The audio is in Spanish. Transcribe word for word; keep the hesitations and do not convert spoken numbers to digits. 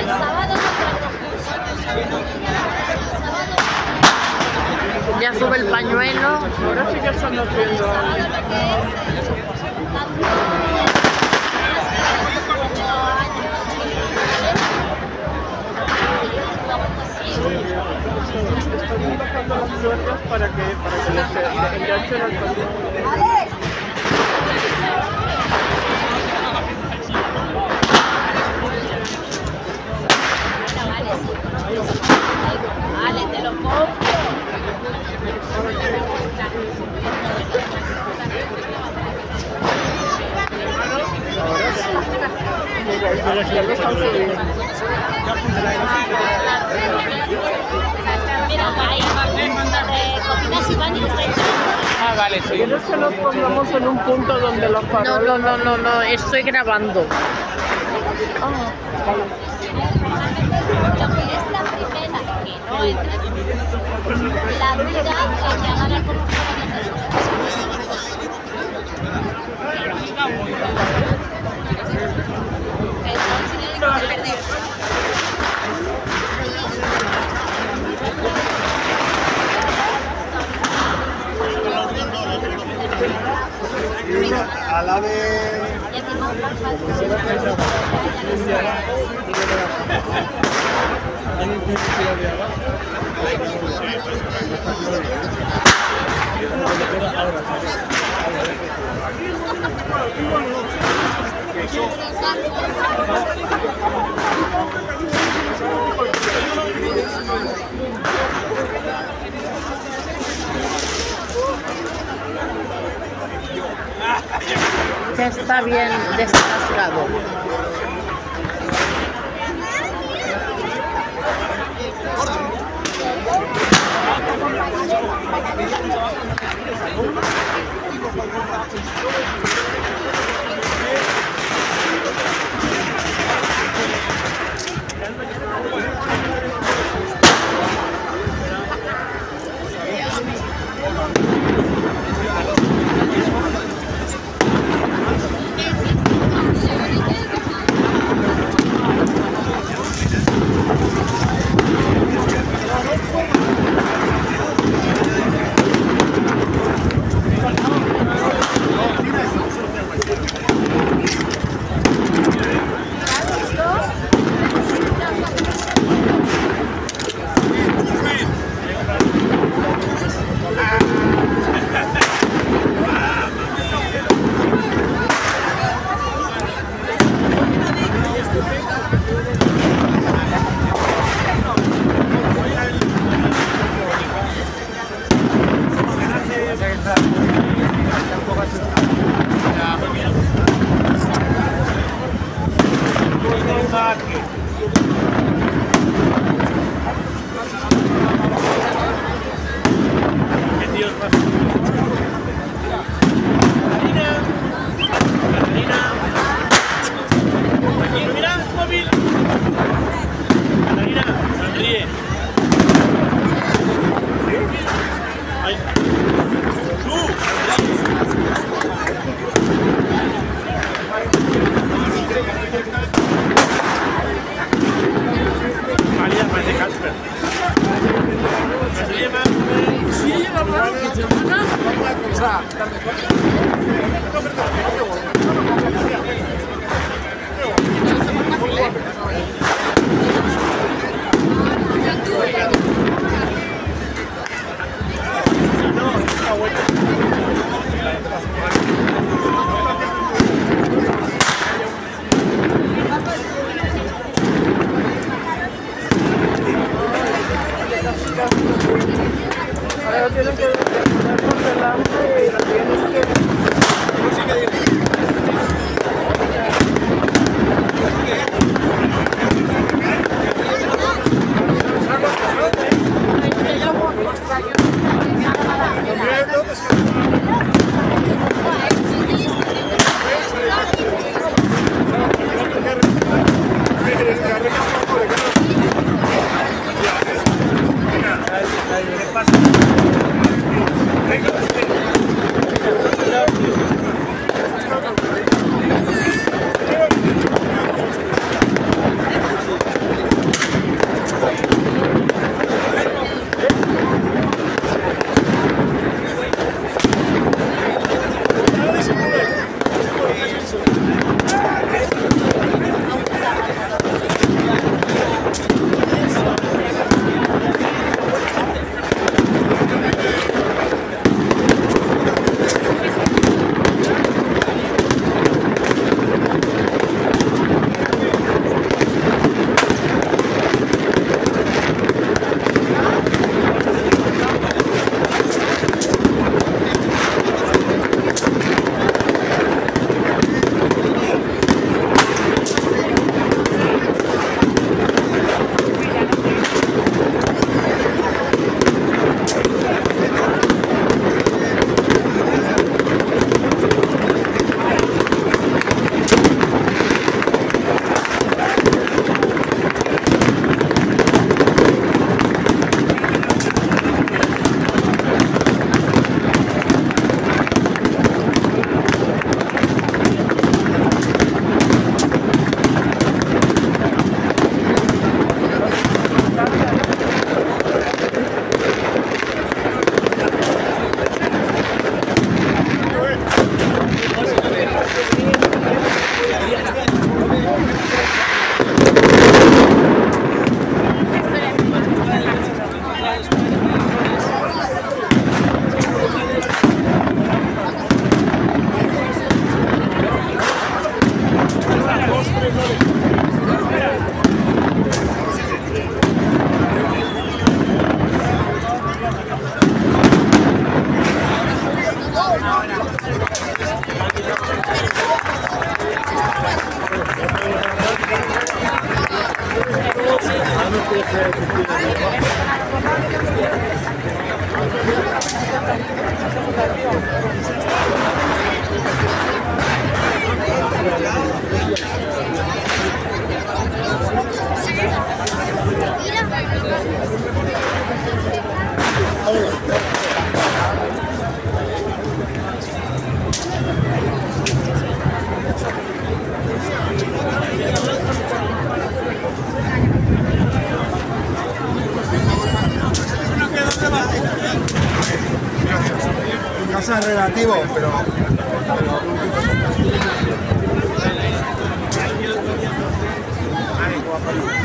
Ya sube el pañuelo. Ahora sí que están haciendo. Están bajando las cuerdas para que, para que les enganchen al pañuelo. Vale, te lo compro. Ahora sí. Mira, y las cuerdas están subiendo. Mira, ahí, donde cocinas y baños. Ah, vale, sí. ¿Quieres que nos pongamos en un punto donde los No, faroles... no, no, no, no, estoy grabando. Ah, vale. Lo que es la primera, que no entra, la vida que te agarra por un perder. A la de... Ya está bien descascado. Ahora tienes que poner por delante y la tienes que... ¿Qué pasa? Casa es relativo, pero... pero...